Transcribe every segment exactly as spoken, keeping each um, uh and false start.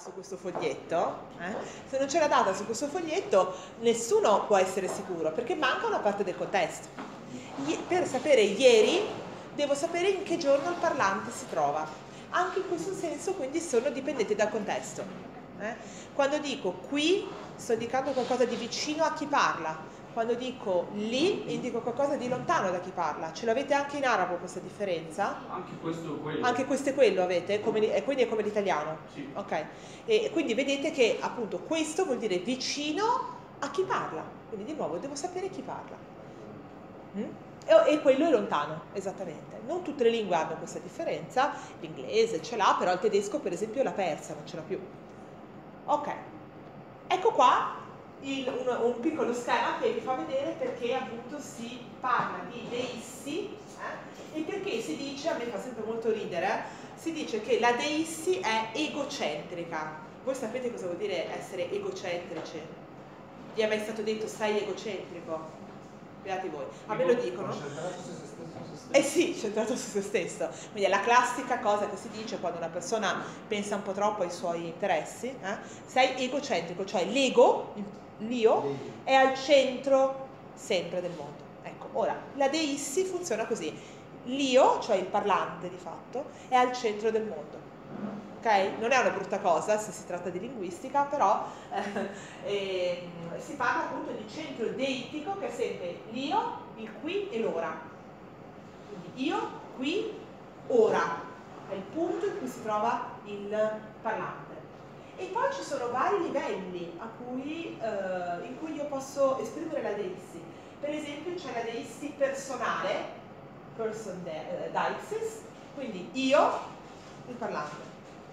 su questo foglietto, eh? Se non c'è la data su questo foglietto, nessuno può essere sicuro, perché manca una parte del contesto. Per sapere ieri, devo sapere in che giorno il parlante si trova. Anche in questo senso, quindi, sono dipendenti dal contesto. Eh? Quando dico qui, sto indicando qualcosa di vicino a chi parla. Quando dico lì, indico qualcosa di lontano da chi parla. Ce l'avete anche in arabo questa differenza? Anche questo e quello. Anche questo e quello avete? Come, e quindi è come l'italiano? Sì. Ok. E quindi vedete che appunto questo vuol dire vicino a chi parla. Quindi di nuovo devo sapere chi parla. Mm? E, e quello è lontano, esattamente. Non tutte le lingue hanno questa differenza. L'inglese ce l'ha, però il tedesco per esempio l'ha persa, non ce l'ha più. Ok. Ecco qua Il, un, un piccolo schema che vi fa vedere perché appunto si parla di deissi eh, e perché si dice, a me fa sempre molto ridere, si dice che la deissi è egocentrica. Voi sapete cosa vuol dire essere egocentrici? Vi è mai stato detto sei egocentrico? Beati voi, a me lo dicono. Centrato su se stesso, su se stesso. Eh sì, centrato su se stesso. Quindi è la classica cosa che si dice quando una persona pensa un po' troppo ai suoi interessi. Eh? Sei egocentrico, cioè l'ego, l'io, è al centro sempre del mondo. Ecco, ora, la deissi funziona così. L'io, cioè il parlante di fatto, è al centro del mondo. Ok? Non è una brutta cosa se si tratta di linguistica, però eh, eh, si parla appunto di centro deitico che è sempre l'io, il qui e l'ora. Quindi io, qui, ora. È il punto in cui si trova il parlante. E poi ci sono vari livelli a cui, eh, in cui io posso esprimere la deissi. Per esempio c'è la deissi personale, person de- deixis, quindi io, il parlante,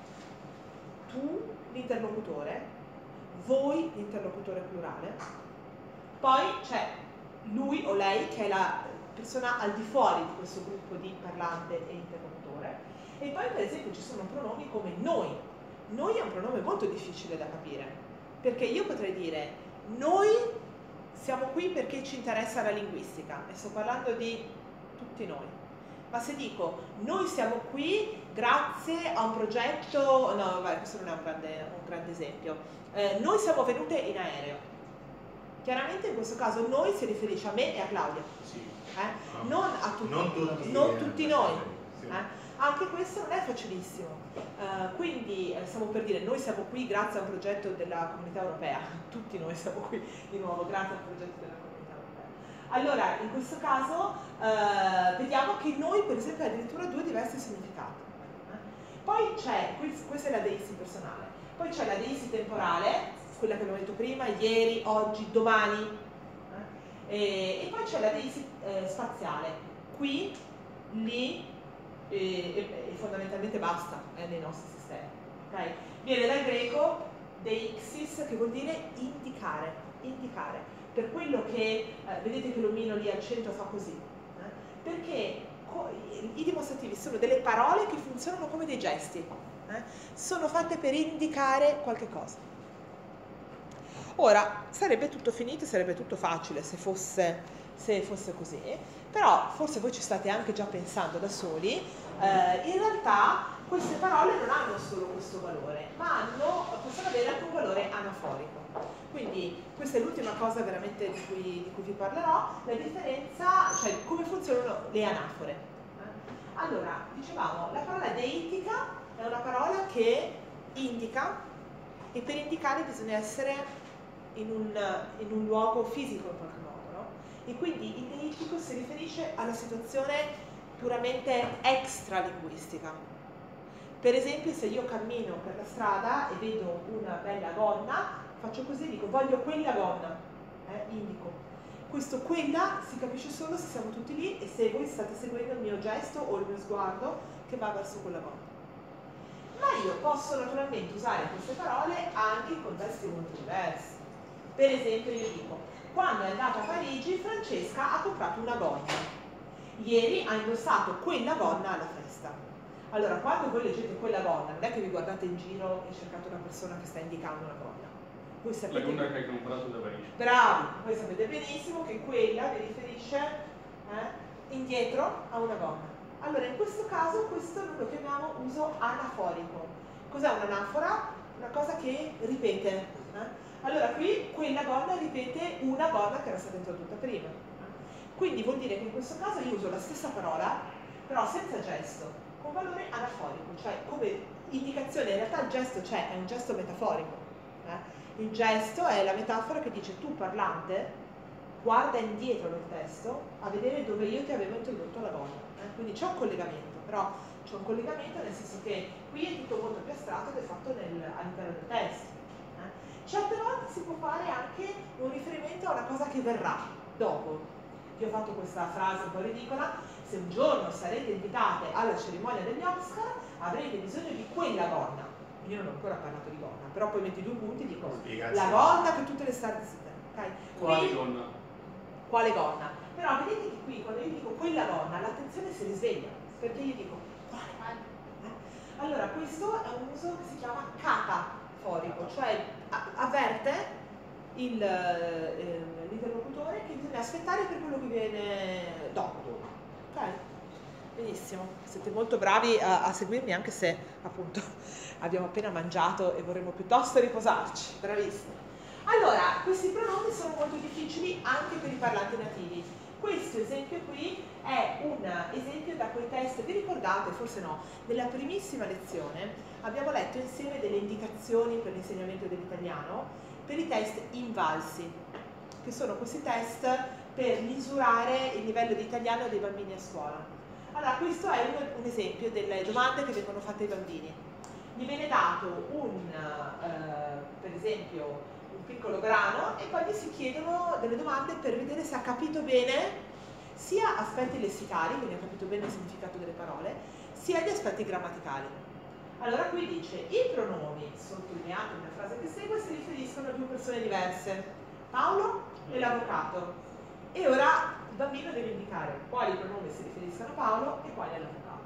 tu, l'interlocutore, voi, l'interlocutore plurale, poi c'è lui o lei che è la persona al di fuori di questo gruppo di parlante e interlocutore, e poi per esempio ci sono pronomi come noi. Noi è un pronome molto difficile da capire, perché io potrei dire noi siamo qui perché ci interessa la linguistica, e sto parlando di tutti noi. Ma se dico noi siamo qui grazie a un progetto, no vabbè, questo non è un grande, un grande esempio, eh, noi siamo venute in aereo, chiaramente in questo caso noi si riferisce a me e a Claudia, Sì. eh? non a tutti, non tutti, non eh, tutti noi, sì. eh? Anche questo non è facilissimo, uh, quindi eh, stiamo per dire noi siamo qui grazie a un progetto della Comunità Europea, tutti noi siamo qui di nuovo grazie a un progetto della Comunità Europea. Allora in questo caso uh, vediamo che noi per esempio ha addirittura due diversi significati. Eh? Poi c'è, questa è la deissi personale, poi c'è la deissi temporale, quella che abbiamo detto prima, ieri, oggi, domani, eh? e, e poi c'è la deissi eh, spaziale, qui, lì, E, e, e fondamentalmente basta eh, nei nostri sistemi, okay? Viene dal greco deixis, che vuol dire indicare, indicare, per quello che eh, vedete che l'omino lì al centro fa così, eh? Perché i dimostrativi sono delle parole che funzionano come dei gesti, eh? Sono fatte per indicare qualche cosa. Ora sarebbe tutto finito, sarebbe tutto facile se fosse, se fosse così, però forse voi ci state anche già pensando da soli, eh, in realtà queste parole non hanno solo questo valore, ma hanno, possono avere anche un valore anaforico. Quindi questa è l'ultima cosa veramente di cui, di cui vi parlerò, la differenza, cioè come funzionano le anafore. Allora, dicevamo, la parola deitica è una parola che indica, e per indicare bisogna essere in un, in un luogo fisico in qualche modo, no? E quindi il deitico si riferisce alla situazione puramente extralinguistica. Per esempio, se io cammino per la strada e vedo una bella gonna, faccio così, dico voglio quella gonna, eh, indico. Questo quella si capisce solo se siamo tutti lì e se voi state seguendo il mio gesto o il mio sguardo che va verso quella gonna. Ma io posso naturalmente usare queste parole anche in contesti molto diversi. Per esempio io dico, quando è andata a Parigi Francesca ha comprato una gonna. Ieri ha indossato quella gonna alla festa. Allora, quando voi leggete quella gonna, non è che vi guardate in giro e cercate una persona che sta indicando una gonna. Voi sapete... La gonna che hai comprato da Parigi. Bravi! Voi sapete benissimo che quella vi riferisce eh, indietro a una gonna. Allora, in questo caso, questo noi lo chiamiamo uso anaforico. Cos'è un'anafora? una cosa che ripete. Eh? Allora qui quella gonna ripete una gonna che era stata introdotta prima. Quindi vuol dire che in questo caso io uso la stessa parola, però senza gesto, con valore anaforico, cioè come indicazione, in realtà il gesto c'è, è un gesto metaforico. Eh? Il gesto è la metafora che dice tu parlante, guarda indietro nel testo a vedere dove io ti avevo introdotto la gonna. Eh? Quindi c'è un collegamento, però c'è un collegamento nel senso che qui è tutto molto più astratto ed è fatto all'interno del testo. Eh? Certe volte si può fare anche un riferimento a una cosa che verrà dopo. Io ho fatto questa frase un po' ridicola: se un giorno sarete invitate alla cerimonia degli Oscar avrete bisogno di quella gonna. Io non ho ancora parlato di gonna, però poi metti due punti e dico la gonna che tutte le star desiderano. Okay? Quale gonna? Quale gonna? Però vedete che qui quando io dico quella gonna l'attenzione si risveglia, perché io dico quale gonna? Eh? Allora questo è un uso che si chiama cataforico, cioè avverte l'interlocutore che bisogna aspettare per quello che viene dopo. Ok? Benissimo, siete molto bravi a, a seguirmi anche se appunto abbiamo appena mangiato e vorremmo piuttosto riposarci. Bravissimi. Allora, questi pronomi sono molto difficili anche per i parlanti nativi. Questo esempio qui è un esempio da quei test, vi ricordate, forse no, nella primissima lezione abbiamo letto insieme delle indicazioni per l'insegnamento dell'italiano per i test invalsi, che sono questi test per misurare il livello di italiano dei bambini a scuola. Allora, questo è un, un esempio delle domande che vengono fatte ai bambini. Gli viene dato un, eh, per esempio, un piccolo grano e poi gli si chiedono delle domande per vedere se ha capito bene sia aspetti lessicali, quindi ha capito bene il significato delle parole, sia gli aspetti grammaticali. Allora qui dice, i pronomi sottolineati nella frase che segue si riferiscono a due persone diverse, Paolo e l'avvocato. E ora il bambino deve indicare quali pronomi si riferiscono a Paolo e quali all'avvocato.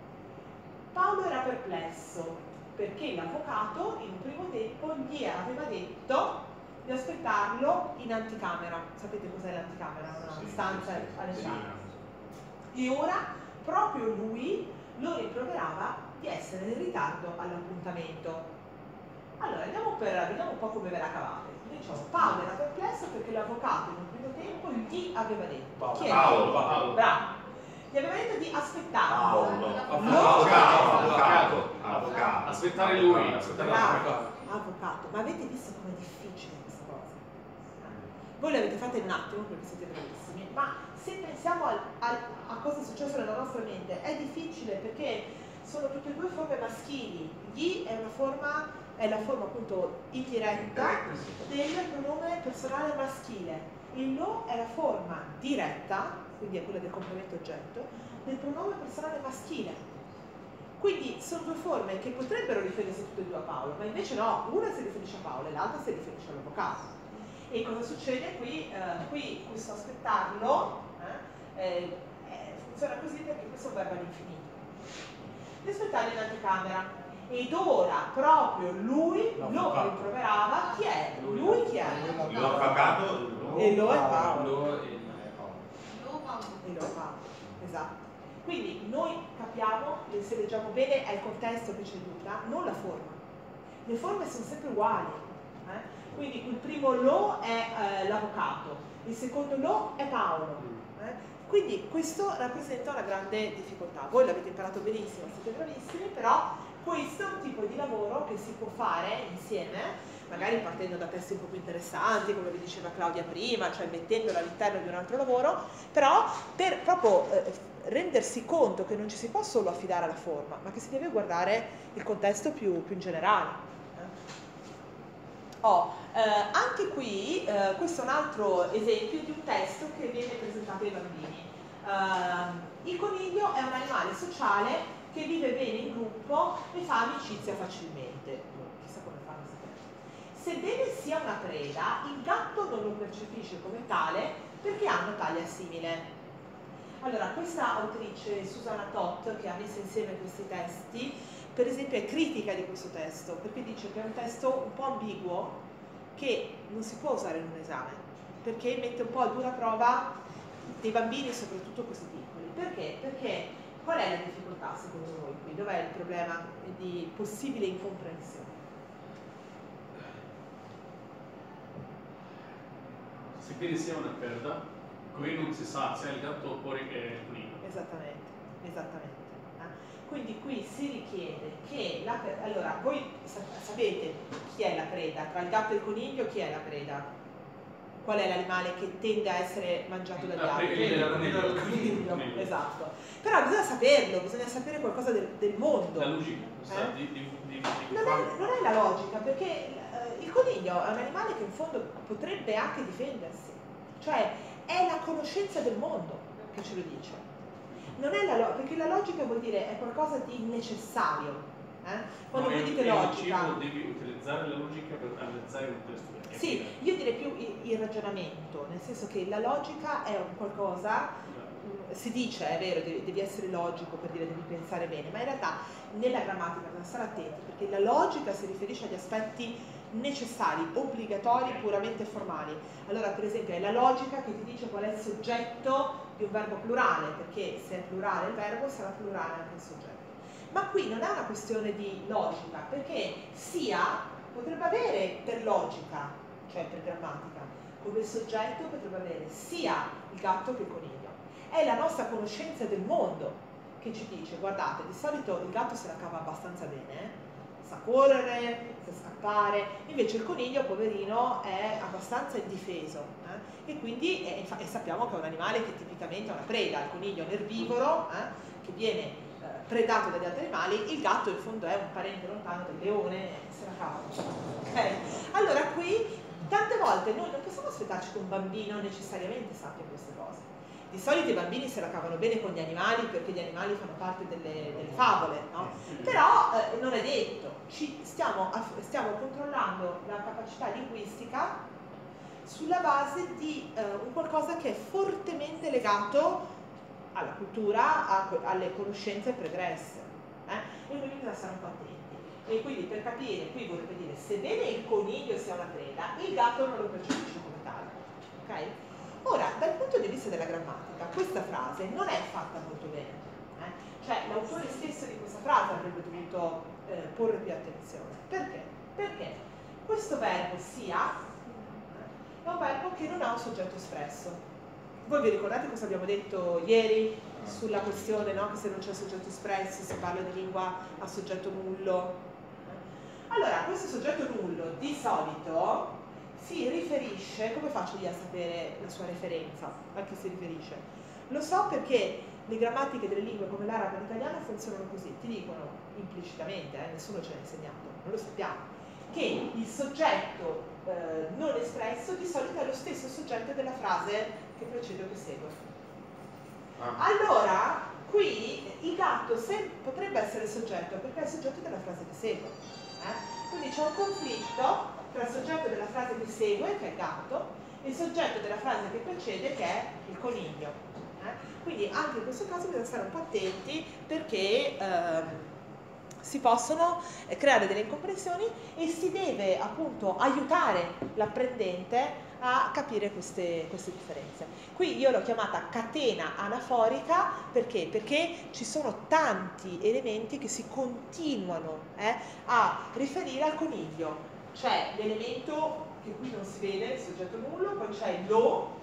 Paolo era perplesso perché l'avvocato in un primo tempo gli aveva detto di aspettarlo in anticamera. Sapete cos'è l'anticamera? Una sì, stanza sì, all'esame. sì. E ora proprio lui lo rimproverava di essere in ritardo all'appuntamento. Allora, andiamo per, vediamo un po' come ve la cavate. Diciamo, Paolo era perplesso perché l'avvocato in un primo tempo gli aveva detto. Chi è? Paolo, Paolo. Bravo. Gli aveva detto di aspettarlo. Paolo. Avvocato. Avvocato. Avvocato. Aspettare lui. Aspettare Bravo. l'avvocato. Avvocato. Ma avete visto com'è difficile questa cosa? Voi l'avete fatta in un attimo perché siete bravissimi, ma se pensiamo al, al, a cosa è successo nella nostra mente, è difficile perché sono tutte e due forme maschili. Gli è una forma, è la forma appunto indiretta del pronome personale maschile. Il lo è la forma diretta, quindi è quella del complemento oggetto, del pronome personale maschile. Quindi sono due forme che potrebbero riferirsi tutte e due a Paolo, ma invece no, una si riferisce a Paolo e l'altra si riferisce all'avvocato. E cosa succede qui? Eh, qui questo aspettarlo eh, eh, funziona così perché questo è un verbo all'infinito. Di aspettare in anticamera. Ed ora proprio lui lo rimproverava. Chi è? Lui chi è? L'avvocato. E lo è Paolo. Lo e- E lo è Paolo. Esatto. Quindi noi capiamo, se leggiamo bene, è il contesto che ci aiuta, non la forma. Le forme sono sempre uguali. Eh? Quindi il primo lo è eh, l'avvocato, il secondo lo è Paolo. Eh? Quindi questo rappresenta una grande difficoltà. Voi l'avete imparato benissimo, siete bravissimi, però questo è un tipo di lavoro che si può fare insieme, magari partendo da testi un po' più interessanti, come vi diceva Claudia prima, cioè mettendolo all'interno di un altro lavoro, però per proprio eh, rendersi conto che non ci si può solo affidare alla forma, ma che si deve guardare il contesto più, più in generale. Oh, eh, anche qui, eh, questo è un altro esempio di un testo che viene presentato ai bambini. Uh, il coniglio è un animale sociale che vive bene in gruppo e fa amicizia facilmente. Chissà come fa a sapere. Sebbene sia una preda, il gatto non lo percepisce come tale perché hanno taglia simile. Allora, questa autrice, Susanna Toth, che ha messo insieme questi testi, per esempio è critica di questo testo, perché dice che è un testo un po' ambiguo, che non si può usare in un esame, perché mette un po' a dura prova dei bambini, soprattutto questi piccoli. Perché? Perché qual è la difficoltà secondo voi qui? Dov'è il problema di possibile incomprensione? sebbene sia una perda, qui non si sa se è il gatto oppure è il coniglio. Esattamente, esattamente. Eh? Quindi qui si richiede che la preda, allora voi sapete chi è la preda, tra il gatto e il coniglio chi è la preda? Qual è l'animale che tende a essere mangiato dagli La altri? preda Il del coniglio, coniglio. esatto. Però bisogna saperlo, bisogna sapere qualcosa del, del mondo. La logica, Eh? di, di, di, di, Non è, non è la logica, perché eh, il coniglio è un animale che in fondo potrebbe anche difendersi, cioè è la conoscenza del mondo che ce lo dice. Non è la lo- perché la logica vuol dire è qualcosa di necessario. Eh? Quando no, voi è- dite è logica, cibo, devi utilizzare la logica per analizzare un testo. È sì, vero. io direi più il, il ragionamento, nel senso che la logica è un qualcosa, mh, si dice, è vero, devi, devi essere logico per dire devi pensare bene, ma in realtà nella grammatica bisogna stare attenti, perché la logica si riferisce agli aspetti necessari, obbligatori, puramente formali. Allora, per esempio, è la logica che ti dice qual è il soggetto di un verbo plurale, perché se è plurale il verbo sarà plurale anche il soggetto. Ma qui non è una questione di logica, perché sia potrebbe avere per logica, cioè per grammatica, come soggetto potrebbe avere sia il gatto che il coniglio. È la nostra conoscenza del mondo che ci dice, guardate, di solito il gatto se la cava abbastanza bene, eh? Sa correre, sa scappare, invece il coniglio, poverino, è abbastanza indifeso, eh? E quindi è, e sappiamo che è un animale che tipicamente è una preda. Il coniglio è un erbivoro, eh? Che viene eh, predato dagli altri animali, il gatto in fondo è un parente lontano del leone, se la cava. Okay? Allora qui tante volte noi non possiamo aspettarci che un bambino necessariamente sappia queste cose. Di solito i bambini se la cavano bene con gli animali perché gli animali fanno parte delle, delle favole, no? Però eh, non è detto, ci stiamo, stiamo controllando la capacità linguistica sulla base di eh, un qualcosa che è fortemente legato alla cultura, a, alle conoscenze pregresse, eh? E quindi bisogna stare un po' attenti. E quindi per capire, qui vorrebbe dire, sebbene il coniglio sia una preda, il gatto non lo percepisce come tale, ok? Ora, dal punto di vista della grammatica, questa frase non è fatta molto bene, eh? Cioè l'autore stesso di questa frase avrebbe dovuto eh, porre più attenzione. Perché? Perché questo verbo sia è un verbo che non ha un soggetto espresso. Voi vi ricordate cosa abbiamo detto ieri sulla questione, no? Che se non c'è soggetto espresso si parla di lingua a soggetto nullo? Allora, questo soggetto nullo di solito si riferisce, come faccio io a sapere la sua referenza? A chi si riferisce? Lo so perché le grammatiche delle lingue come l'arabo e l'italiano funzionano così, ti dicono implicitamente, eh, nessuno ce l'ha insegnato, non lo sappiamo, che il soggetto eh, non espresso di solito è lo stesso soggetto della frase che precede o che segue. Ah. Allora, qui il gatto se, potrebbe essere soggetto perché è il soggetto della frase che segue. Eh? Quindi c'è un conflitto tra il soggetto della frase che segue, che è il gatto, e il soggetto della frase che precede, che è il coniglio. Eh? Quindi anche in questo caso bisogna stare un po' attenti perché ehm, si possono creare delle incomprensioni e si deve appunto aiutare l'apprendente a capire queste, queste differenze. Qui io l'ho chiamata catena anaforica perché? Perché ci sono tanti elementi che si continuano eh, a riferire al coniglio. C'è l'elemento che qui non si vede, il soggetto nullo, poi c'è lo,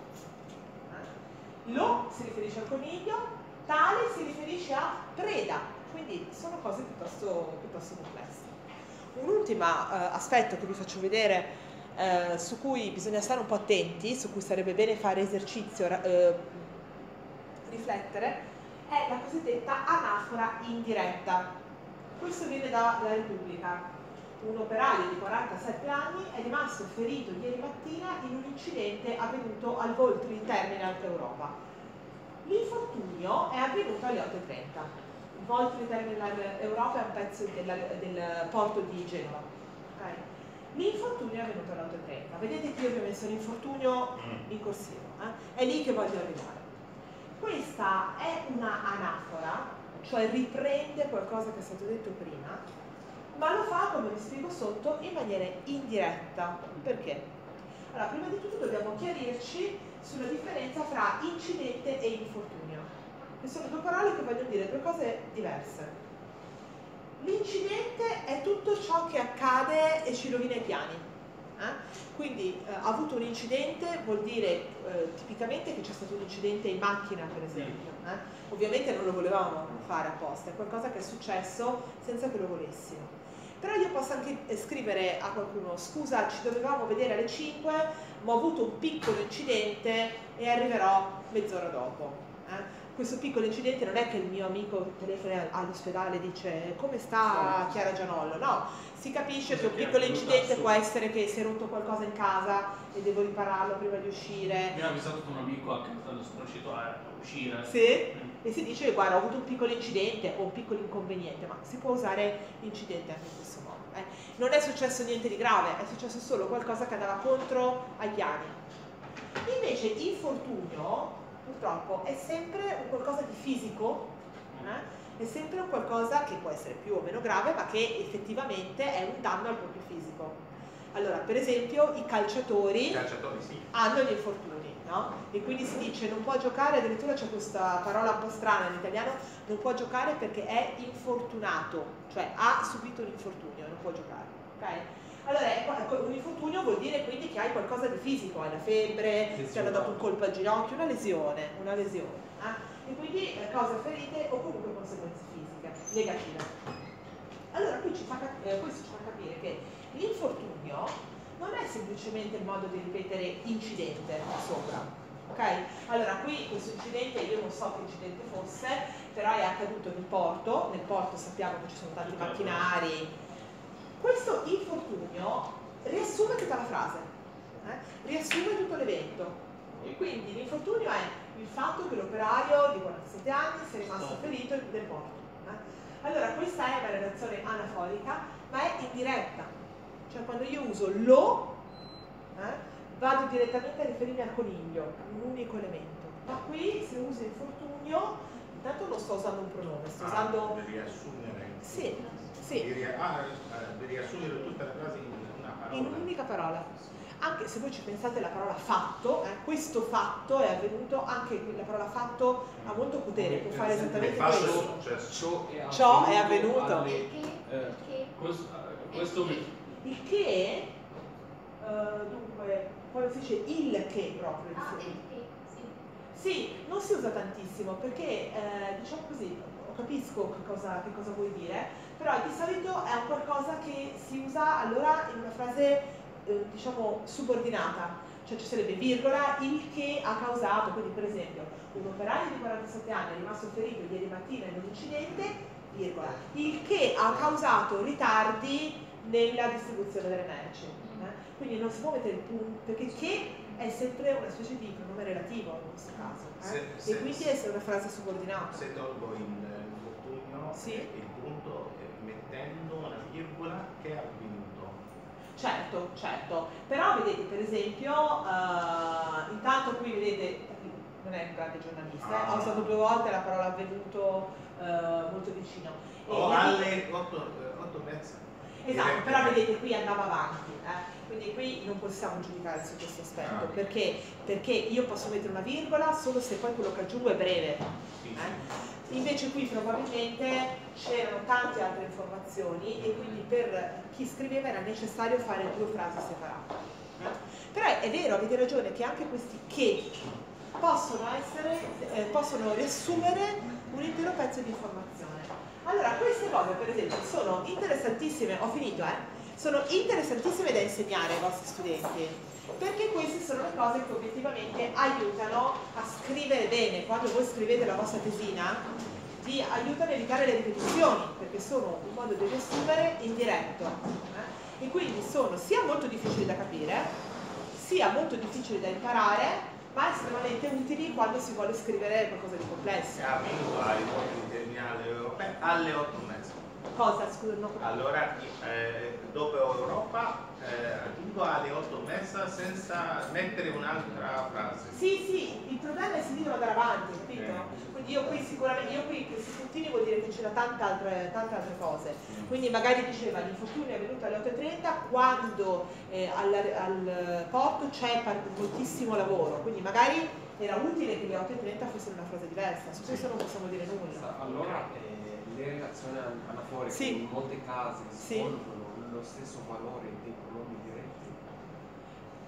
eh? Lo si riferisce al coniglio, tale si riferisce a preda, quindi sono cose piuttosto, piuttosto complesse. Un ultimo eh, aspetto che vi faccio vedere eh, su cui bisogna stare un po' attenti, su cui sarebbe bene fare esercizio, eh, riflettere, è la cosiddetta anafora indiretta. Questo viene dalla Repubblica. Un operaio di quarantasette anni è rimasto ferito ieri mattina in un incidente avvenuto al Voltri Terminal Europa. L'infortunio è avvenuto alle otto e trenta. Il Voltri Terminal Europa è un pezzo della, del porto di Genova. Okay? L'infortunio è avvenuto alle otto e trenta. Vedete che io vi ho messo l'infortunio in corsivo. Eh? È lì che voglio arrivare. Questa è una anafora, cioè riprende qualcosa che è stato detto prima, ma lo fa, come vi spiego sotto, in maniera indiretta. Perché? Allora, prima di tutto dobbiamo chiarirci sulla differenza fra incidente e infortunio, che sono due parole che vogliono dire due cose diverse. L'incidente è tutto ciò che accade e ci rovina i piani. Eh? Quindi eh, ha avuto un incidente vuol dire eh, tipicamente che c'è stato un incidente in macchina, per esempio. Eh? Ovviamente non lo volevamo fare apposta, è qualcosa che è successo senza che lo volessimo. Però io posso anche scrivere a qualcuno: scusa, ci dovevamo vedere alle cinque, ma ho avuto un piccolo incidente e arriverò mezz'ora dopo. Eh? Questo piccolo incidente non è che il mio amico telefona all'ospedale e dice come sta Chiara Gianollo, no, si capisce che un piccolo incidente può essere che si è rotto qualcosa in casa e devo ripararlo prima di uscire. Mi ha avvisato un amico a casa, sono riuscito a uscire. Sì? E si dice guarda, ho avuto un piccolo incidente o un piccolo inconveniente, ma si può usare incidente anche in questo modo. Eh? Non è successo niente di grave, è successo solo qualcosa che andava contro ai piani. Invece infortunio purtroppo è sempre un qualcosa di fisico, eh? È sempre un qualcosa che può essere più o meno grave, ma che effettivamente è un danno al proprio fisico. Allora, per esempio, i calciatori, I calciatori sì. hanno gli infortuni, no? E quindi si dice non può giocare, addirittura c'è questa parola un po' strana in italiano, non può giocare perché è infortunato, cioè ha subito un infortunio, non può giocare, ok? Allora, un infortunio vuol dire quindi che hai qualcosa di fisico, hai la febbre, ti hanno dato un colpo al ginocchio, una lesione, una lesione. Eh? E quindi eh, cause ferite o comunque conseguenze fisiche negative. Allora, qui ci fa, eh, questo ci fa capire che l'infortunio non è semplicemente il modo di ripetere incidente sopra. Ok? Allora, qui questo incidente, io non so che incidente fosse, però è accaduto nel porto, nel porto sappiamo che ci sono tanti macchinari. Questo infortunio riassume tutta la frase, eh? Riassume tutto l'evento. E quindi l'infortunio è il fatto che l'operaio di quarantasette anni sia rimasto ferito nel porto. Eh? Allora, questa è una relazione anaforica, ma è indiretta. Cioè, quando io uso lo, eh, vado direttamente a riferirmi al coniglio, un unico elemento. Ma qui, se uso infortunio, intanto non sto usando un pronome, sto Ah, usando... devi riassumere. Sì, sì. Devi, ah, devi riassumere tutta la frase in una parola. In un'unica parola. Anche se voi ci pensate alla parola fatto, eh, questo fatto è avvenuto, anche la parola fatto ha molto potere, può fare esattamente Il fatto questo. è successo. Ciò è avvenuto. alle- Perché? eh, questo, questo mi... Il che, eh, dunque, quando si dice il che proprio, Ah, sì. il che, sì. Sì, non si usa tantissimo perché, eh, diciamo così, capisco che cosa, che cosa vuoi dire, però di solito è un qualcosa che si usa allora in una frase, eh, diciamo, subordinata, cioè ci sarebbe virgola, il che ha causato, quindi per esempio, un operaio di quarantasette anni è rimasto ferito ieri mattina in un incidente, virgola, il che ha causato ritardi nella distribuzione delle merci. Eh? Quindi non si può mettere il punto, perché che è sempre una specie di pronome relativo in questo caso, eh? Se- se- e quindi è una frase subordinata. Se tolgo il infortunio Sì. e il punto eh, mettendo una virgola che è avvenuto. Certo, certo, però vedete per esempio, eh, intanto qui vedete, non è un grande giornalista, eh, Ah. ho usato due volte la parola avvenuto eh, molto vicino. E O la- alle otto e mezza. Esatto, però vedete qui andava avanti, eh? Quindi qui non possiamo giudicare su questo aspetto, Ah. perché, perché io posso mettere una virgola solo se poi quello che aggiungo è breve. Sì, Eh? Invece qui probabilmente c'erano tante altre informazioni e quindi per chi scriveva era necessario fare due frasi separate. Eh? Però è, è vero, avete ragione, che anche questi che possono essere, eh, possono riassumere un intero pezzo di informazione. Allora, queste cose per esempio sono interessantissime, ho finito eh, sono interessantissime da insegnare ai vostri studenti, perché queste sono le cose che obiettivamente aiutano a scrivere bene. Quando voi scrivete la vostra tesina, vi aiutano a evitare le ripetizioni, perché sono un modo di riassumere indiretto. Eh? E quindi sono sia molto difficili da capire, sia molto difficili da imparare, ma estremamente utili quando si vuole scrivere qualcosa di complesso. è avvenuto ai voti di terminale europea alle otto e mezza. Cosa? Scusa, non ho capito. Allora, eh, dopo Europa, eh, aggiungo alle otto e mezza senza mettere un'altra frase. Sì, sì, il problema è se devono andare avanti, capito? Quindi io qui sicuramente, io qui questi puntini vuol dire che c'era tante altre, tante altre cose. Quindi magari diceva l'infortunio è avvenuto alle otto e trenta quando eh, al, al porto c'è moltissimo lavoro, quindi magari era utile che le otto e trenta fossero una frase diversa, su questo non possiamo dire nulla. Allora eh, le relazioni anaforiche Sì. in molti casi Sì. svolgono lo stesso valore dei pronomi diretti.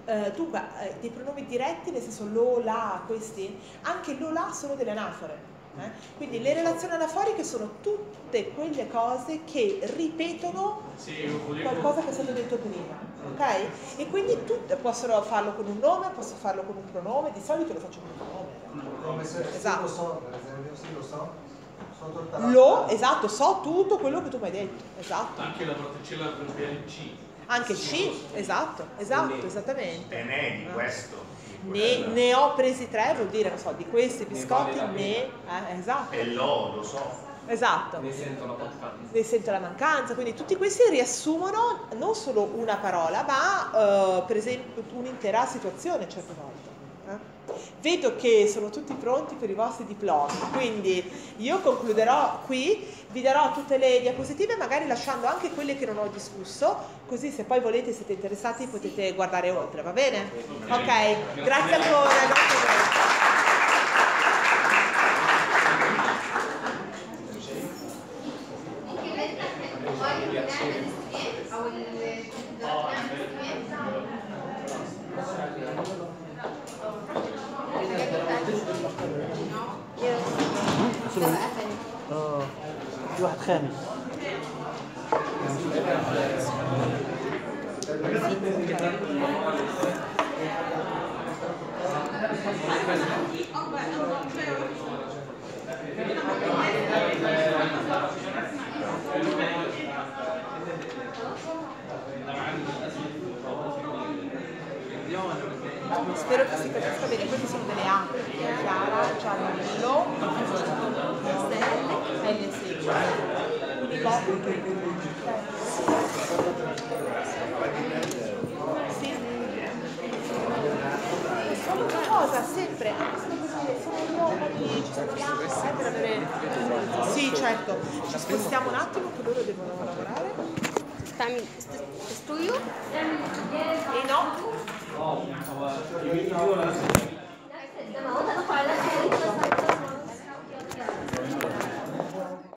Eh, dunque, eh, dei pronomi diretti, nel senso lo, la, questi, anche lo, la sono delle anafore. Eh? Quindi le relazioni anaforiche sono tutte quelle cose che ripetono qualcosa che è stato detto prima, ok? E quindi tutte possono farlo con un nome, posso farlo con un pronome, di solito lo faccio con un pronome. Come se Esatto. lo so, per esempio, sì lo so. So tutta la Lo, esatto, so tutto quello che tu mi hai detto, esatto. Anche la particella proverbiale C. Anche C, esatto, esatto, esattamente. E ne di questo. Ne, ne ho presi tre, vuol dire, non so, di questi biscotti, vale la ne, eh, esatto, E lo, lo so. esatto. Ne sento la mancanza. Ne sento la mancanza, quindi tutti questi riassumono non solo una parola, ma eh, per esempio un'intera situazione certe volte. eh. Vedo che sono tutti pronti per i vostri diplomi, quindi io concluderò qui, vi darò tutte le diapositive, magari lasciando anche quelle che non ho discusso, così se poi volete, siete interessati, potete guardare oltre, va bene? Ok, grazie ancora, grazie a voi. اه في واحد خامس Spero che si capisca bene, queste sono delle A, Chiara, Gianello, L sì. Sì. Solo una cosa, sempre, anche se sono nomadi, ci spostiamo, eh, per avere... Sì, certo, ci spostiamo un attimo che loro devono lavorare. Fammi studio? E no? Oh,